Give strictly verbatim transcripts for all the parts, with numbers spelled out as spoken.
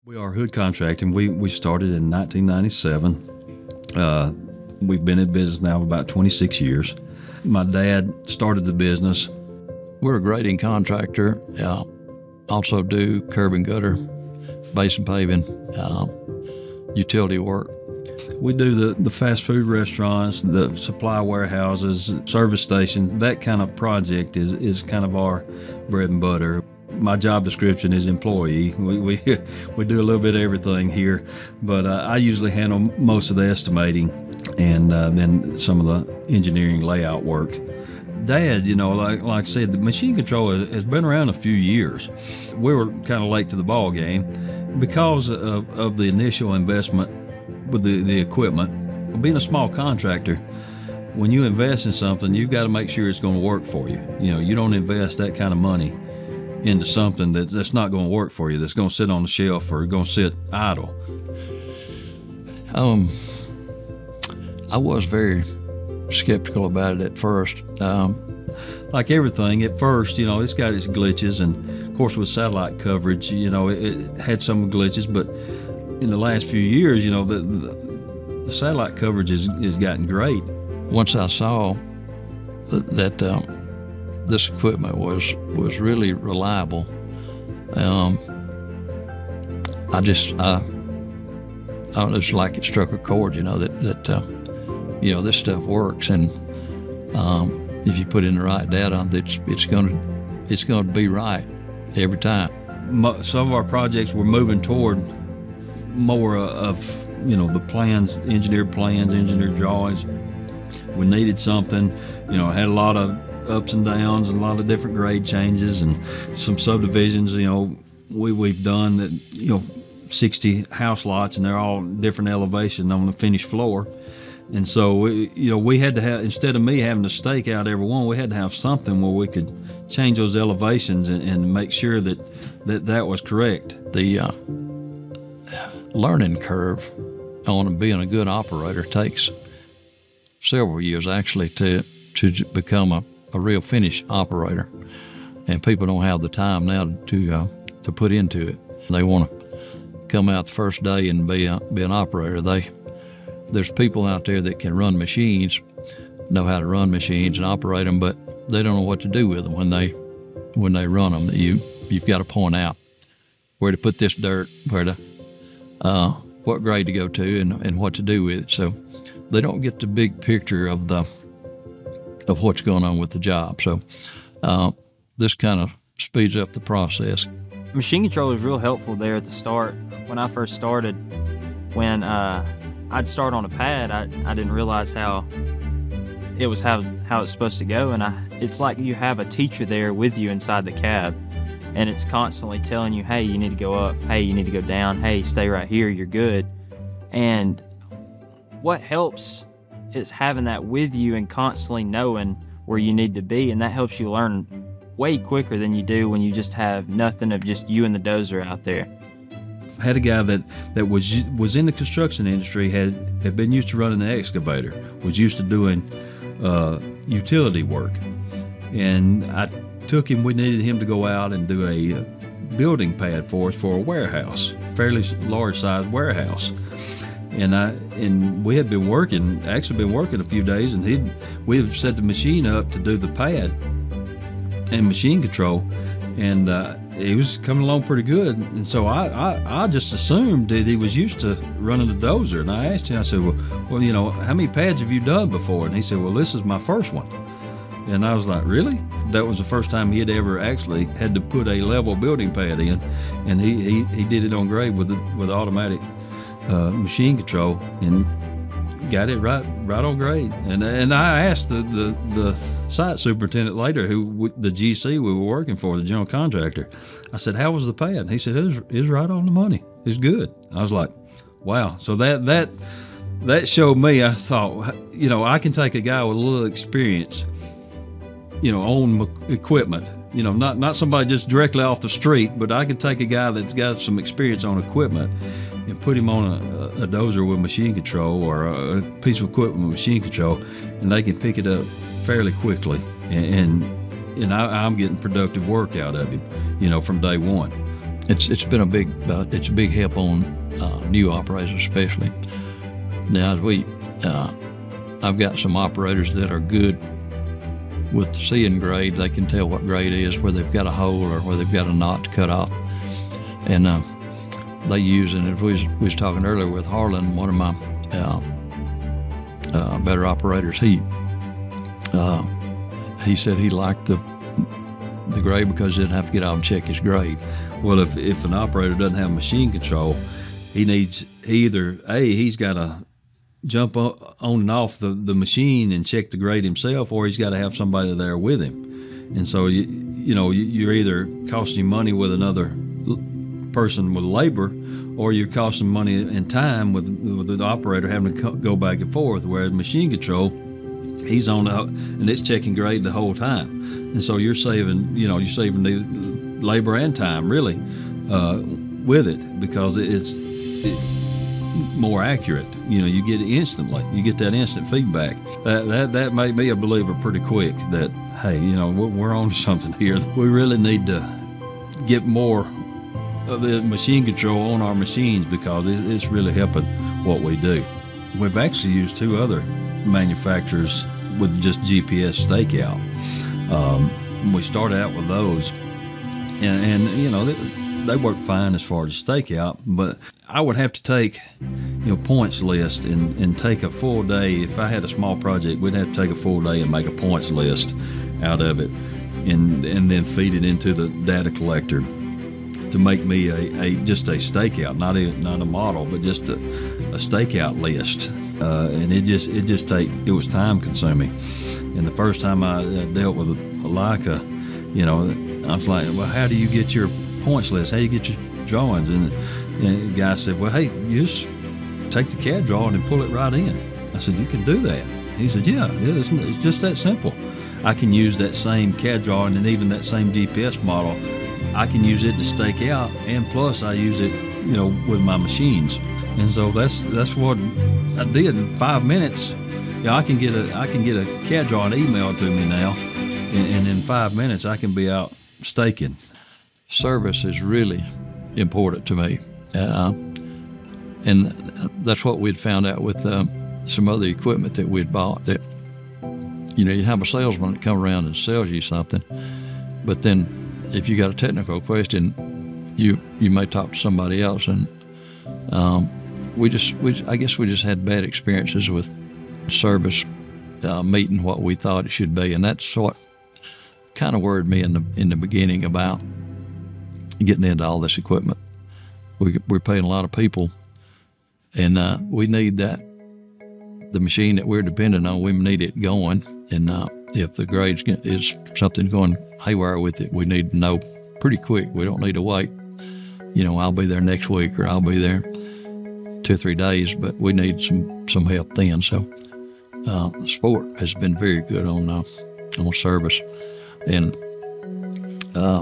We are Hood Contracting. We, we started in nineteen ninety-seven. Uh, we've been in business now about twenty-six years. My dad started the business. We're a grading contractor, uh, also do curb and gutter, basin paving, uh, utility work. We do the, the fast food restaurants, the supply warehouses, service stations. That kind of project is, is kind of our bread and butter. My job description is employee. We, we, we do a little bit of everything here, but uh, I usually handle most of the estimating and uh, then some of the engineering layout work. Dad, you know, like, like I said, the machine control has been around a few years. We were kind of late to the ball game because of, of the initial investment with the, the equipment. Being a small contractor, when you invest in something, you've got to make sure it's going to work for you. You know, you don't invest that kind of money into something that, that's not going to work for you, that's going to sit on the shelf or going to sit idle. Um, I was very skeptical about it at first. Um, like everything, at first, you know, it's got its glitches, and of course with satellite coverage, you know, it, it had some glitches, but in the last few years, you know, the, the, the satellite coverage has, has gotten great. Once I saw that um, this equipment was was really reliable, um, I just I, I it was like it struck a chord, you know, that that uh, you know, this stuff works, and um, if you put in the right data, it's it's gonna it's gonna be right every time. Some of our projects we're moving toward more of, you know, the plans, engineered plans, engineered drawings. We needed something, you know, had a lot of ups and downs and a lot of different grade changes and some subdivisions, you know, we, we've done that, you know, sixty house lots, and they're all different elevation on the finished floor. And so, we, you know, we had to have, instead of me having to stake out every one, we had to have something where we could change those elevations and, and make sure that, that that was correct. The uh, learning curve on being a good operator takes several years actually to, to become a, a real finish operator. And people don't have the time now to, uh, to put into it. They want to come out the first day and be, a, be an operator. They There's people out there that can run machines, know how to run machines and operate them, but they don't know what to do with them when they when they run them. You you've got to point out where to put this dirt, where to uh, what grade to go to, and, and what to do with it. So they don't get the big picture of the of what's going on with the job. So uh, this kind of speeds up the process. Machine control was real helpful there at the start. When I first started, when uh, I'd start on a pad, I, I didn't realize how it was how, how it's supposed to go, and I, it's like you have a teacher there with you inside the cab, and it's constantly telling you, hey, you need to go up, hey, you need to go down, hey, stay right here, you're good. And what helps is having that with you and constantly knowing where you need to be, and that helps you learn way quicker than you do when you just have nothing of just you and the dozer out there. Had a guy that, that was was in the construction industry, had, had been used to running an excavator, was used to doing uh, utility work. And I took him, we needed him to go out and do a building pad for us for a warehouse, fairly large sized warehouse. And I and we had been working, actually been working a few days, and he'd, we had set the machine up to do the pad and machine control. And uh, he was coming along pretty good, and so I, I, I just assumed that he was used to running the dozer. And I asked him, I said, well, well, you know, how many pads have you done before? And he said, well, this is my first one. And I was like, really? That was the first time he had ever actually had to put a level building pad in, and he, he, he did it on grade with the, with automatic uh, machine control, and got it right right on grade. And and I asked the, the, the site superintendent later, who the G C we were working for, the general contractor, I said, how was the pad? And he said, it was, it was right on the money. It was good. I was like, wow. So that that that showed me, I thought, you know, I can take a guy with a little experience, you know, on equipment, you know, not, not somebody just directly off the street, but I can take a guy that's got some experience on equipment and put him on a, a dozer with machine control, or a piece of equipment with machine control, and they can pick it up fairly quickly. And, and, and I, I'm getting productive work out of him, you know, from day one. it's it's been a big uh, it's a big help on uh, new operators especially. Now as we uh, I've got some operators that are good with seeing grade. They can tell what grade is, where they've got a hole or where they've got a knot to cut off, and uh, they use. And if we was, we was talking earlier with Harlan, one of my uh, uh, better operators, he uh, he said he liked the the grade because he didn't have to get out and check his grade. Well, if if an operator doesn't have machine control, he needs either a he's got to jump on and off the, the machine and check the grade himself, or he's got to have somebody there with him. And so you you know you're either costing money with another person with labor, or you're costing money and time with, with the operator having to go back and forth. Whereas machine control, he's on the, and it's checking grade the whole time, and so you're saving you know you're saving the labor and time really uh, with it, because it's it, more accurate. You know, you get it instantly. You get that instant feedback. That that that made me a believer pretty quick. That hey, you know, we're, we're on to something here. We really need to get more of the machine control on our machines, because it's, it's really helping what we do. We've actually used two other manufacturers with just G P S stakeout. Um, we started out with those, and, and you know, they, they work fine as far as stakeout, but I would have to take, you know, points list and, and take a full day. If I had a small project, we'd have to take a full day and make a points list out of it, and and then feed it into the data collector to make me a, a just a stakeout, not a not a model, but just a, a stakeout list. Uh, and it just it just take it was time consuming. And the first time I uh, dealt with a, a Leica, you know, I was like, well, how do you get your points list? How do you get your drawings? And, and the guy said, well, hey, you just take the C A D drawing and pull it right in. I said, you can do that? He said, yeah, it's, it's just that simple. I can use that same C A D drawing and even that same G P S model. I can use it to stake out, and plus I use it, you know, with my machines. And so that's that's what I did in five minutes. Yeah, I can get a I can get a C A D drawing emailed to me now, and, and in five minutes I can be out staking. Service is really important to me, uh, and that's what we'd found out with uh, some other equipment that we'd bought. That you know, you have a salesman that comes around and sells you something, but then if you got a technical question, you you may talk to somebody else, and um, we just we I guess we just had bad experiences with service uh, meeting what we thought it should be, and that's what kind of worried me in the in the beginning about getting into all this equipment. We, we're paying a lot of people, and uh, we need that, the machine that we're dependent on, we need it going. And uh, if the grade is something going haywire with it, we need to know pretty quick. We don't need to wait. You know, I'll be there next week, or I'll be there two or three days, but we need some, some help then. So uh, the sport has been very good on, uh, on service. And uh,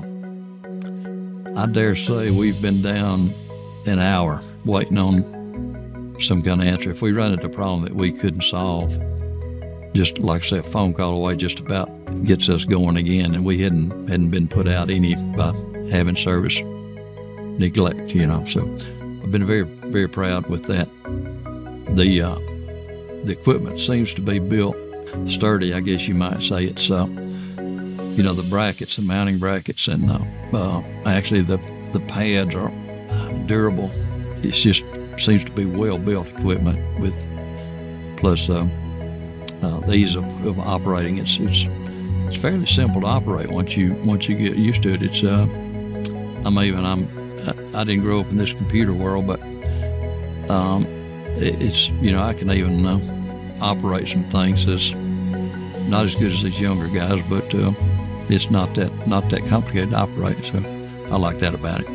I dare say we've been down an hour waiting on some kind of answer. If we run into a problem that we couldn't solve, just like I say, a phone call away just about gets us going again, and we hadn't hadn't been put out any by having service neglect, you know. So I've been very, very proud with that. The uh, the equipment seems to be built sturdy, I guess you might say. It's uh, you know, the brackets, the mounting brackets, and uh, uh, actually the the pads are durable. It's just seems to be well built equipment with plus uh, uh, the ease of, of operating. It's it's it's fairly simple to operate once you once you get used to it. It's uh, I'm even I'm I didn't grow up in this computer world, but um, it, it's you know I can even uh, operate some things that's not as good as these younger guys, but uh, it's not that not that complicated to operate. So I like that about it.